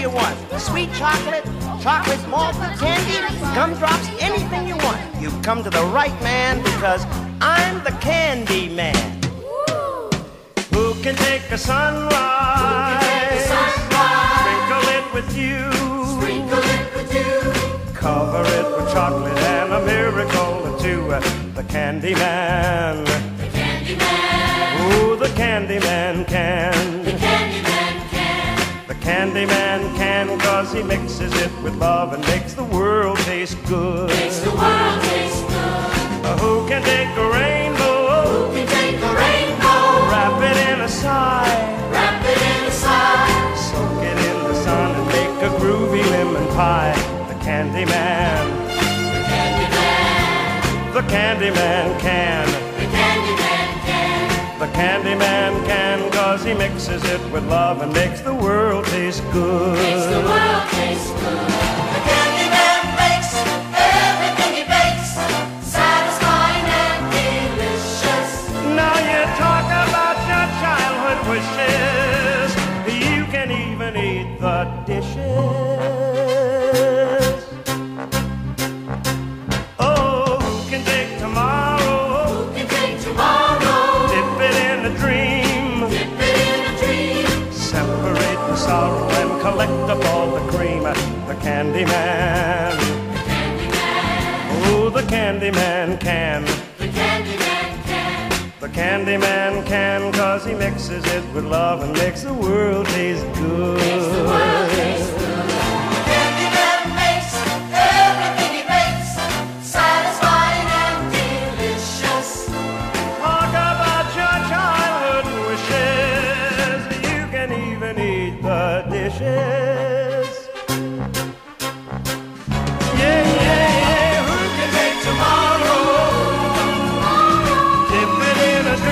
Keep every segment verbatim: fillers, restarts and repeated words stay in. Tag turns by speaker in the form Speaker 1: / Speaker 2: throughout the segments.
Speaker 1: you want. Sweet chocolate, chocolate malt candy, gumdrops, anything you want. You've come to the right man because I'm the candy man. Who can take a sunrise? Sprinkle it with you.
Speaker 2: Sprinkle it with you.
Speaker 1: Cover it with chocolate and a miracle or two. The candy man.
Speaker 2: The candy man.
Speaker 1: Ooh, the candy man can.
Speaker 2: The candy man can.
Speaker 1: The candy man can, cause he mixes it with love and makes the world taste good.
Speaker 2: Makes the world taste good.
Speaker 1: Uh, who can take a rainbow?
Speaker 2: Who can take a rainbow?
Speaker 1: Wrap it in a sigh.
Speaker 2: Wrap it in a sigh.
Speaker 1: Soak it in the sun and make a groovy lemon pie. The candy man.
Speaker 2: The candy man.
Speaker 1: The candy man can.
Speaker 2: The candy man can.
Speaker 1: The candy man can, cause he mixes it with love and makes the world taste good.
Speaker 2: Makes the world taste good. The candy man makes everything he bakes satisfying and delicious.
Speaker 1: Now you talk about your childhood wishes. You can even eat the dishes. Oh, who can take tomorrow?
Speaker 2: Who can take tomorrow?
Speaker 1: Dip it in a dream.
Speaker 2: Dip it in a dream.
Speaker 1: Separate the sorrow and collect up all the cream. The candy man.
Speaker 2: The candy man.
Speaker 1: Oh, the candy man can.
Speaker 2: The candy man can.
Speaker 1: The candy man can, cause he mixes it with love and makes the world taste good.
Speaker 2: Makes the world taste good. The candy man makes everything he bakes satisfying and delicious.
Speaker 1: Talk about your childhood wishes. You can even eat the dishes. Yeah, yeah, yeah. Who can take tomorrow? Dip it in a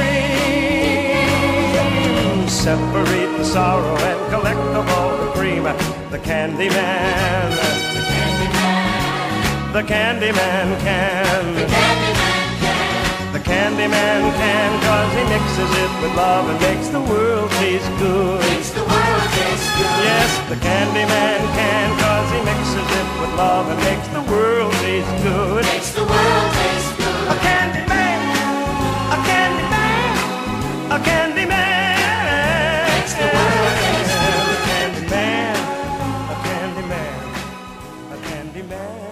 Speaker 1: dream. Separate the sorrow and collect up all the cream. The candy man.
Speaker 2: The candy man.
Speaker 1: The candy man can.
Speaker 2: The candy man can.
Speaker 1: The candy man can, cause he mixes it with love and makes the world taste good.
Speaker 2: Makes the world taste good.
Speaker 1: Yes, the candy man can, cause he mixes it with love and makes the world taste good.
Speaker 2: Makes the world taste good.
Speaker 1: A candy man, a candy man, a candy man.
Speaker 2: Makes the world taste good.
Speaker 1: A candy man, a candy man, a candy man.